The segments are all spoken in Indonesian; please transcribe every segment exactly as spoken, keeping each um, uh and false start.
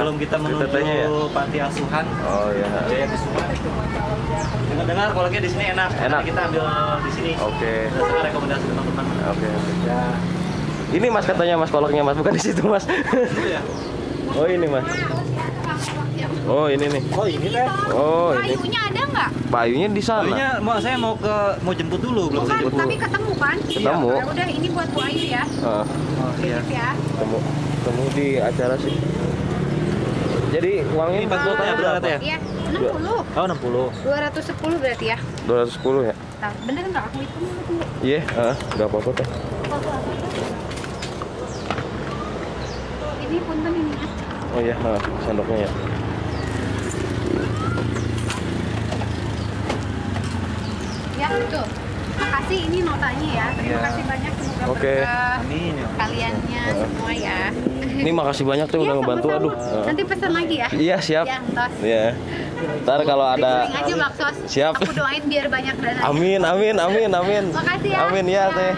sebelum kita menuju ya? panti asuhan. Oh iya. Jaya Kusuma. Dengar-dengar kolaknya di sini enak. Enak. Kita ambil di sini. Oke. Berdasarkan rekomendasi teman-teman. Oke. Oke. Ya. Ini Mas katanya Mas kolaknya Mas, bukan di situ Mas. Itu ya. Oh ini Mas. Oh ini nih. Oh ini teh. Oh ini. Payunya ada nggak? Payunya di sana. Payunya mau saya mau ke mau jemput dulu belum Bukan, jemput tapi dulu. ketemu kan? Ketemu. Ya udah, ini buat Bu Ayu ya. Ah, Oh iya. Titip ya. ketemu ketemu di acara sih. Jadi uangnya Ini Mas Gotanya berapa ya? Iya, enam puluh. Oh enam puluh. dua ratus sepuluh berarti ya. dua ratus sepuluh ya? Nah, bener nggak aku hitung? Iya, yeah, nggak apa-apa teh. Ini punten ini ya. Oh iya, ah, sendoknya ya. Ya, betul. Makasih, ini notanya ya. Terima Iya. kasih banyak, semoga Oke. berkah Amin ya. kaliannya semua ya. Ini makasih banyak tuh Iya, udah ngebantu. sama-sama. Aduh. Ah. Nanti pesan lagi ya. Iya siap. Ya, tos. Iya. Ntar kalau ada. Sering aja baksos. Siap. Aku doain biar banyak dana. Amin, amin, amin, amin. Makasih ya. Amin ya teh.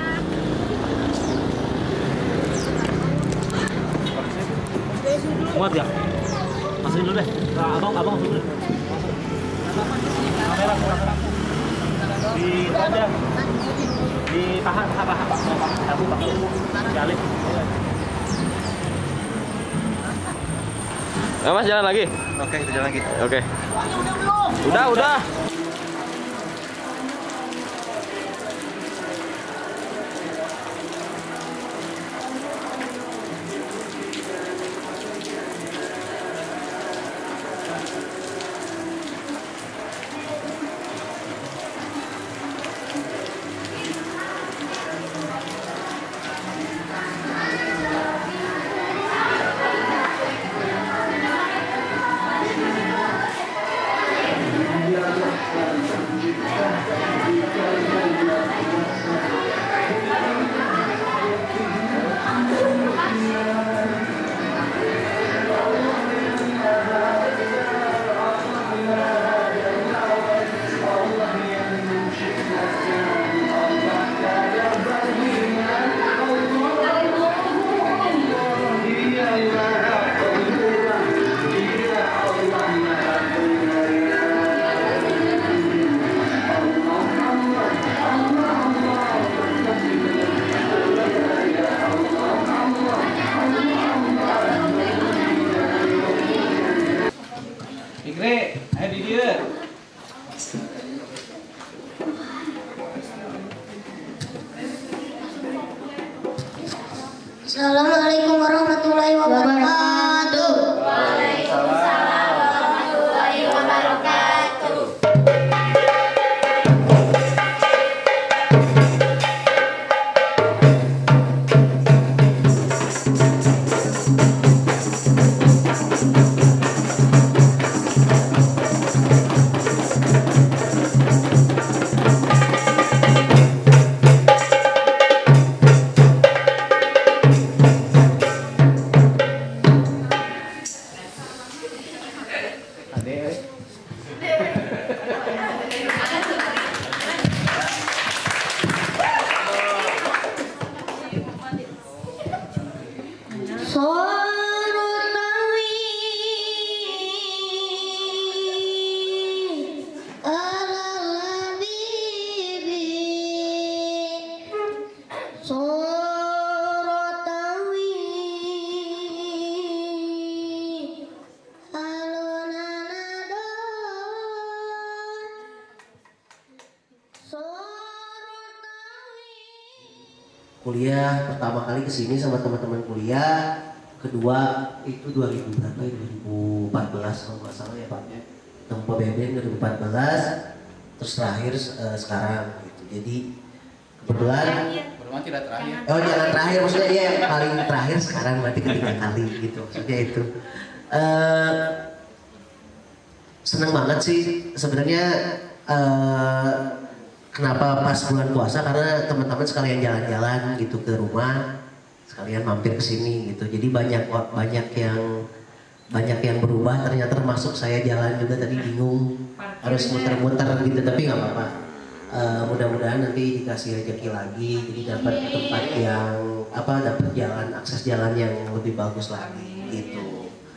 Muat ya? Masukin dulu deh. Nah, abang, abang masukin dulu. Kamera, kamera. Di aja. Di paha, paha, paha, paha, paha. Satu, paha. Jalin. Nah, Mas jalan lagi. Oke, kita jalan lagi. Oke. Udah, udah. Fikri, ayo di dia. Assalamualaikum warahmatullahi wabarakatuh. Waalaikumsalam warahmatullahi wabarakatuh. Sorotawi alal bibi Sorotawi alunanado Sorotawi. Kuliah pertama kali kesini sama teman-teman kuliah, kedua itu dua ribu berapa ya, dua ribu empat belas kalau nggak salah ya Pak, Tempo Beben dua ribu empat belas, terus terakhir eh, sekarang gitu. Jadi kebetulan Berarti tidak terakhir. oh jangan terakhir, maksudnya iya yang paling terakhir sekarang, berarti ketiga kali gitu maksudnya itu. Eh, senang banget sih sebenarnya. eh, Kenapa pas bulan puasa? Karena teman-teman sekalian jalan-jalan gitu ke rumah, sekalian mampir ke sini gitu. Jadi banyak banyak yang banyak yang berubah. Ternyata termasuk saya jalan juga tadi bingung harus muter-muter gitu, tapi nggak apa-apa. Uh, mudah-mudahan nanti dikasih rezeki lagi, jadi dapat tempat yang apa, dapat jalan akses jalan yang lebih bagus lagi gitu.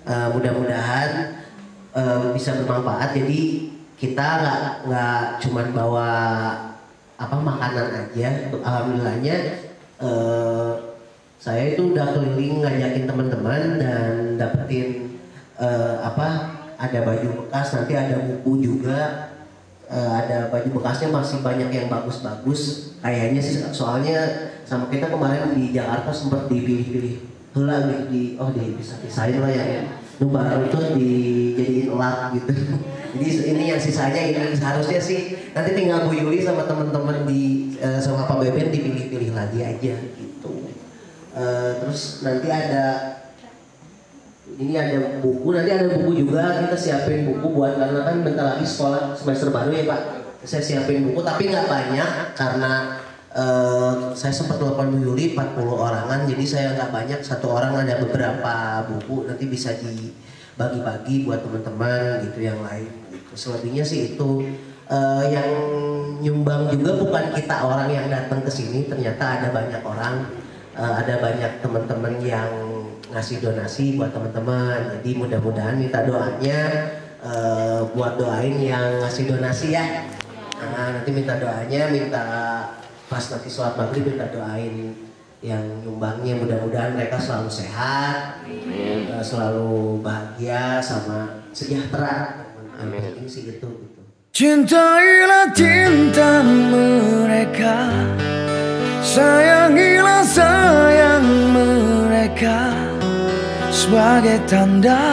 uh, mudah-mudahan uh, bisa bermanfaat. Jadi kita nggak nggak cuman bawa apa makanan aja. Alhamdulillahnya uh, saya itu udah keliling ngajakin teman-teman dan dapetin uh, apa ada baju bekas, nanti ada buku juga. Uh, ada baju bekasnya masih banyak yang bagus-bagus kayaknya sih, soalnya sama kita kemarin di Jakarta sempat dipilih-pilih hela gitu di oh di bisa-bisain lah ya nu baru terus dijadiin lak gitu. Jadi ini yang sisanya ini seharusnya sih nanti tinggal Bu Yuli sama teman-teman di uh, sama Pak Beben dipilih-pilih lagi aja gitu. Uh, terus nanti ada ini ada buku, nanti ada buku juga, kita siapin buku buat karena kan bentar lagi sekolah semester baru ya Pak. Saya siapin buku tapi nggak banyak karena uh, saya sempat telepon Bu Yuli empat puluh orangan, jadi saya nggak banyak, satu orang ada beberapa buku, nanti bisa dibagi-bagi buat teman-teman gitu yang lain. Gitu. Selebihnya sih itu uh, yang nyumbang juga bukan kita orang yang datang ke sini, ternyata ada banyak orang, uh, ada banyak teman-teman yang ngasih donasi buat teman-teman. Jadi mudah-mudahan minta doanya uh, buat doain yang ngasih donasi ya. Nah, nanti minta doanya, minta pas nanti sholat maghrib minta doain yang nyumbangnya, mudah-mudahan mereka selalu sehat, uh, selalu bahagia sama sejahtera. Amin. Ini sih gitu. gitu. Cintailah cinta mereka, sayangilah sayang mereka, sebagai tanda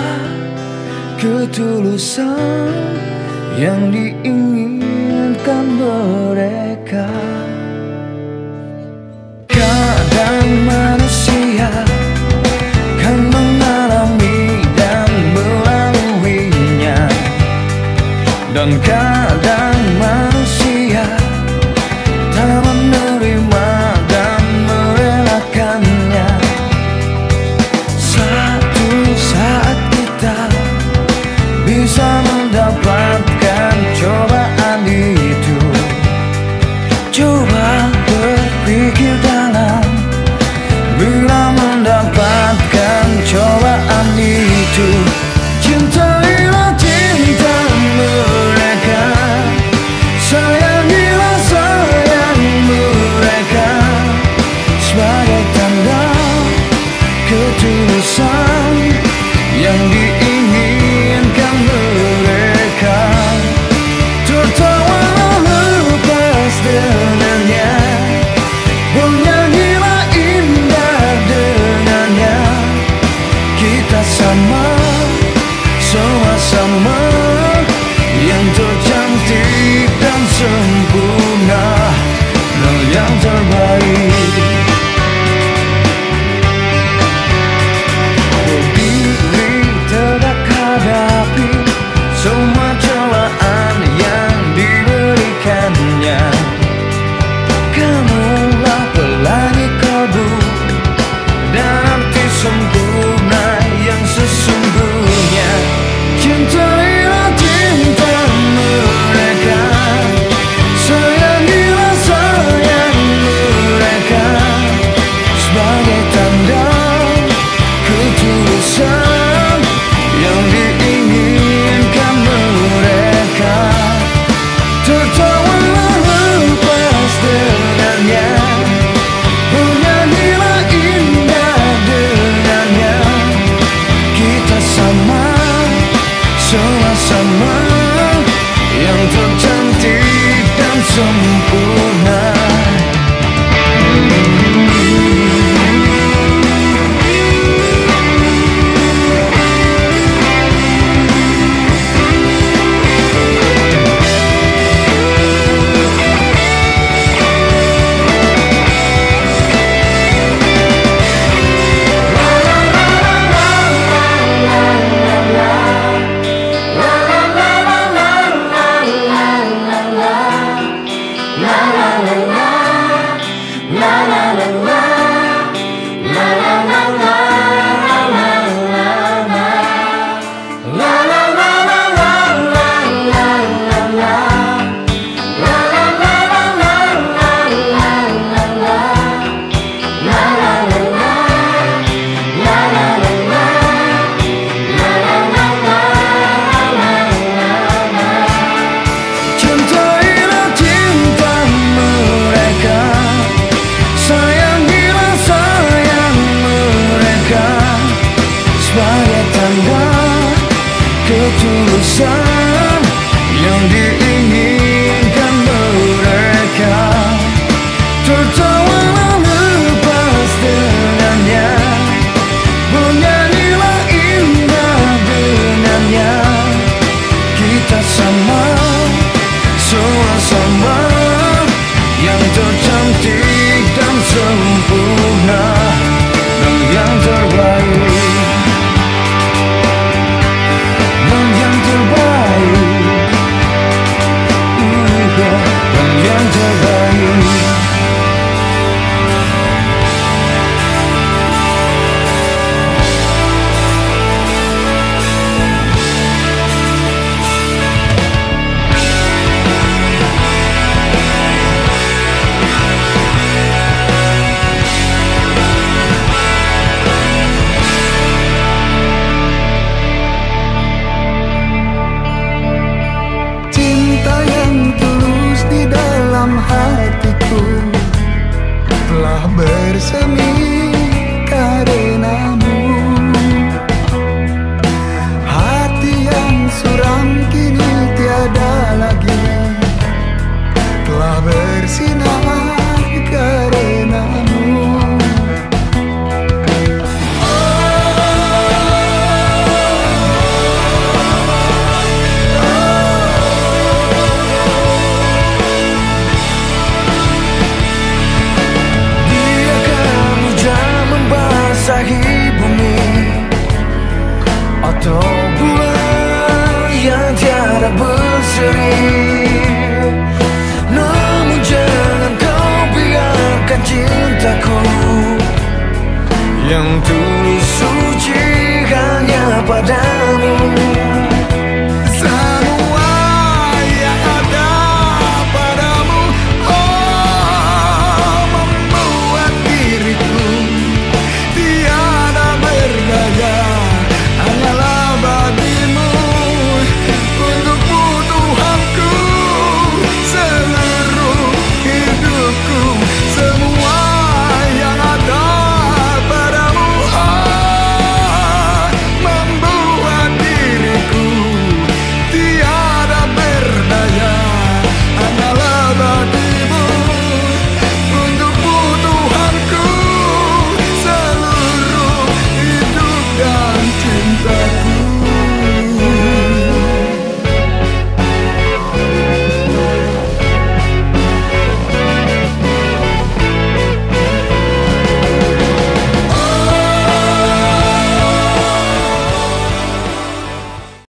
ketulusan yang diinginkan mereka. Kadang manusia kan mengalami dan melaluinya, dan kadang manusia tak menerima dan merelakannya. Satu saat kita bisa mendapatkan cobaan itu. Coba berpikir dalam bila mendapatkan cobaan itu. Cintailah cinta mereka, sayangilah sayang mereka, sebagai tanda ketulusan yang diinginkan mereka. Tertawalah lepas dengannya, bernyanyilah indah dengannya. Kita sama, sama-sama yang tercantik dan sempurna, dan yang terbaik. Berdiri tegak hadapi semua celaan yang diberikannya. Kamulah pelangi kalbu dan arti sempurna yang sesungguhnya. Cintailah cinta mereka, sayangilah sayang mereka, sebagai tanda ketulusan yang diinginkan mereka. Tertawalah lepas dengannya, bernyanyilah indah dengannya. Kita sama, sama-sama yang tercantik dan sempurna. La sama yang tercantik dan sempurna dan yang terbaik, dan yang terbaik, uh, dan yang terbaik. Cinta yang tulus di dalam hatiku telah bersemi karenamu. Hati yang suram kini tiada lagi, telah bersinar